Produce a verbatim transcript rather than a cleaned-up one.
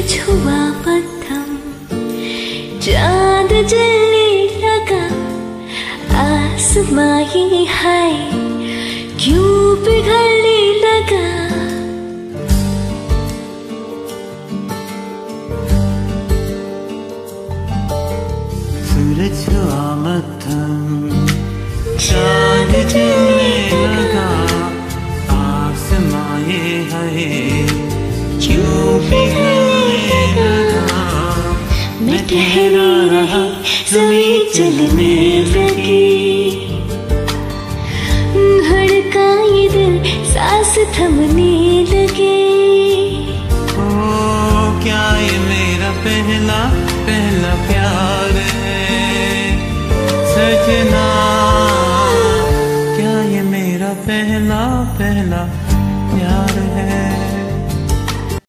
छुआ मध्यम चांद जलने लगा, आसमां ये हाय क्यों पिघलने लगा। सूरज छुआ मध्यम चांद जलने लगा, आसमां ये हाय क्यों पिघलने लगा। मैं ठहरा रहा ज़मीं चलने लगी, धड़का ये दिल सांस थमने लगे। ओ क्या ये मेरा पहला पहला प्यार है सजना, क्या ये मेरा पहला पहला